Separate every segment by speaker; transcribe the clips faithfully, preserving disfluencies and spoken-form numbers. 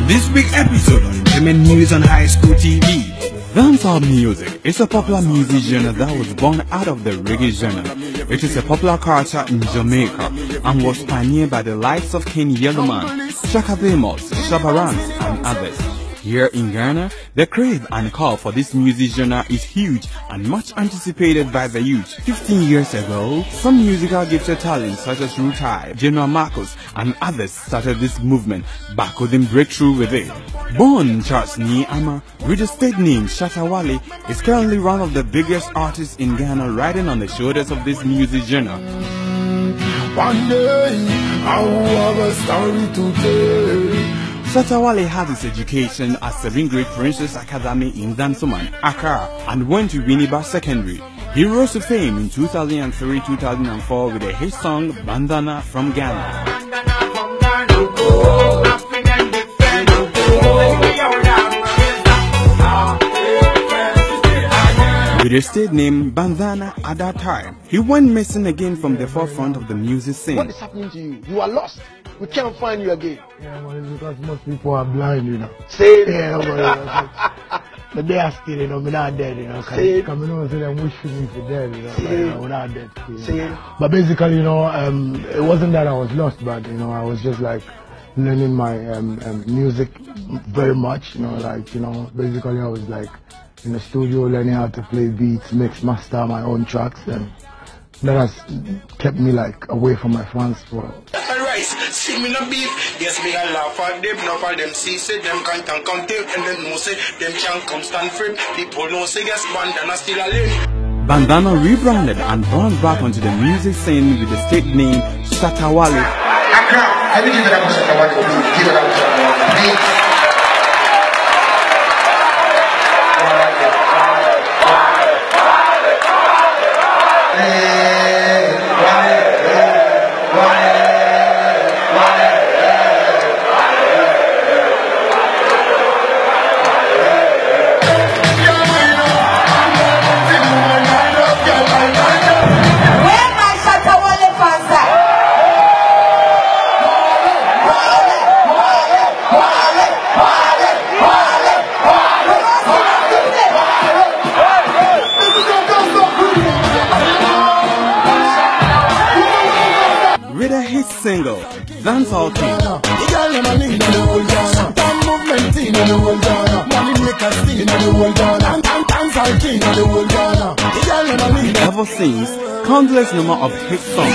Speaker 1: this week's episode on Entertainment News on High School T V. Dancehall music is a popular music genre that was born out of the reggae genre. It is a popular culture in Jamaica and was pioneered by the likes of King Yellowman, Shaka Demos, Shabba Ranks and others. Here in Ghana, the craze and call for this music genre is huge and much anticipated by the youth. fifteen years ago, some musical gifted talents such as Rutai, General Marcus and others started this movement but couldn't break through with it. Born Charles Ni Ama, with the state name Shatta Wale, is currently one of the biggest artists in Ghana, riding on the shoulders of this music genre.
Speaker 2: One day, I will have a story to tell.
Speaker 1: Shatta Wale had his education at Seven Great Princes Academy in Dansoman, Accra, and went to Winneba Secondary. He rose to fame in two thousand three to two thousand four with a hit song Bandana from Ghana. With his stage name Bandana at that time, he went missing again from the forefront of the music scene.
Speaker 2: What is happening to you? You are lost. We can't find you again.
Speaker 3: Yeah, but it's because most people are blind, you know.
Speaker 2: Say it.
Speaker 3: Yeah, but, but they are still, you know, we're not dead, you know.
Speaker 2: Say it.
Speaker 3: Coming over to them, wish for me for dead, you know.
Speaker 2: Say
Speaker 3: but, you
Speaker 2: it.
Speaker 3: know, we're not dead. You know.
Speaker 2: Say it.
Speaker 3: But basically, you know, um, it wasn't that I was lost, but, you know, I was just like learning my um, um, music very much, you know, like, you know, basically I was like in the studio learning how to play beats, mix, master my own tracks, and that has kept me like away from my fans for
Speaker 4: see me no beef, yes me a laugh at them, no for them see say them can't and come take and then no say them can't come stand frame. People know say yes Bandana still a lane.
Speaker 1: Bandana rebranded and brought back onto the music scene with the state name Shatta Wale.
Speaker 2: Accra, I will give it up to Shatta Wale, please. Give it up to Shatta Wale, please.
Speaker 1: With a hit single, Dancehall King. Ever since, countless number of hit songs.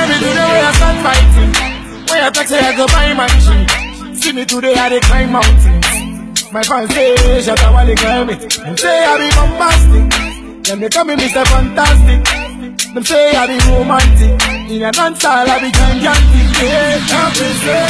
Speaker 5: See me today at the climb mountains. My fans say Shatta Wale climb it. And say I be bombastic. Them they call me Mister Fantastic. Them say I be romantic. In a dancehall I be gigantic. Yeah, happy say.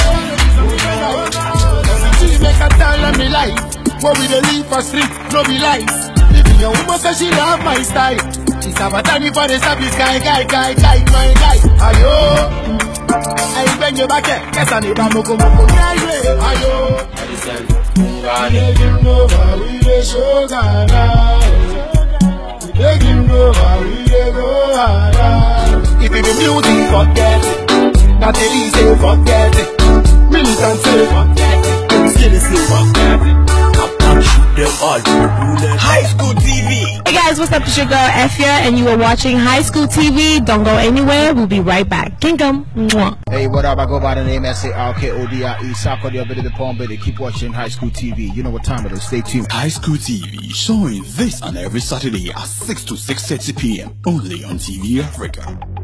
Speaker 5: She make a tell them me life. What we dey live for street, no be lies. If your woman say she love my style, she's a batani for the service guy, guy, guy, guy, my guy. Ayo, I bring you back here. Yes, I need a moko moko. Ayo, taking over, we dey show Ghana. Taking over, we dey go higher. If it be music, forget it. Not the easy, forget it. Militant say forget it. Still say forget it.
Speaker 4: High School T V.
Speaker 6: Hey guys, what's up? It's your girl F here, and you are watching High School T V. Don't go anywhere. We'll be right back. Kingdom. Mwah.
Speaker 7: Hey, what up? I go by the name S A R K O D I E. Sako the ability to palm, baby. Keep watching High School T V. You know what time it is. Stay tuned.
Speaker 1: High School T V, showing this on every Saturday at six to six thirty p m only on T V Africa.